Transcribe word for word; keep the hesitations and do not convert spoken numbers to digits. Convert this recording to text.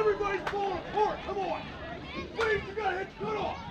Everybody's falling apart. Come on. Please, you gotta hit the cutoff.